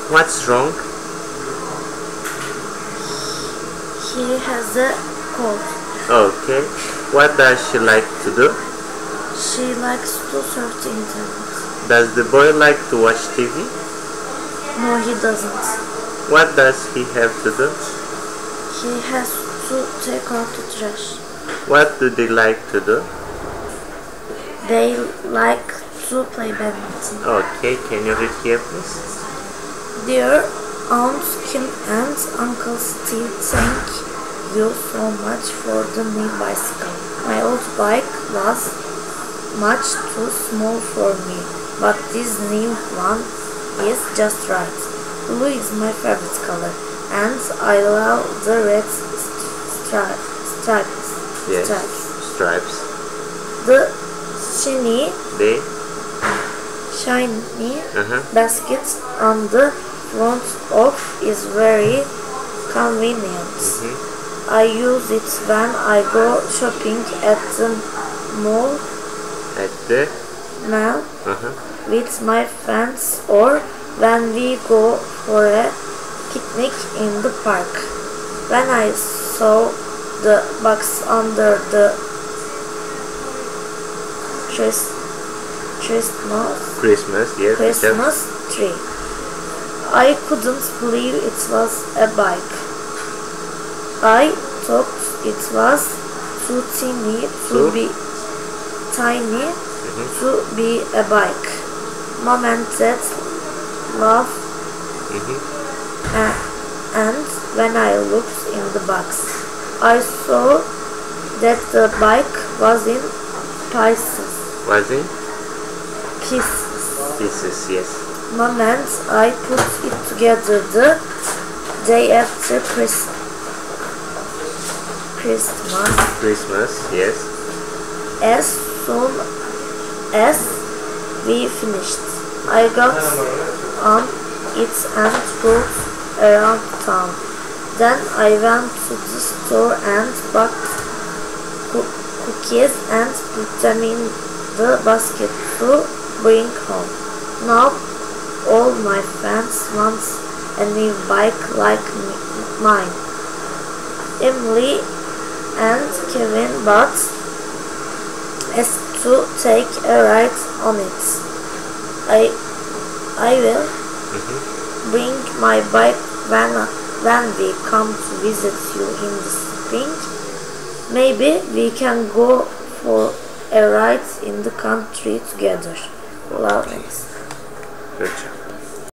What's wrong? He has a cold. Okay. What does she like to do? She likes to surf the internet. Does the boy like to watch TV? No, he doesn't. What does he have to do? He has to take out the trash. What do they like to do? They like to play badminton. Okay, can you read here please? Dear Aunt Kim and Uncle Steve, thank you so much for the new bicycle. My old bike was much too small for me, but this new one is just right. Blue is my favorite color, and I love the red stripes. Yes, stripes. The shiny basket on the front of is very convenient. I use it when I go shopping at the mall. With my friends, or when we go for a picnic in the park. When I saw the box under the Christmas tree, I couldn't believe it was a bike. I thought it was too tiny to be a bike. Mom and Dad laughed, and when I looked in the box, I saw that the bike was in pieces. Pieces, yes. Mom and I put it together the day after Christmas, yes. As soon as we finished, I got on it and rode around town. Then I went to the store and bought cookies and put them in the basket to bring home. Now all my friends want a new bike like mine. Emily and Kevin bought us to take a ride on it. I will bring my bike when we come to visit you in the spring. Maybe we can go for a ride in the country together. Love, Alex. Good job.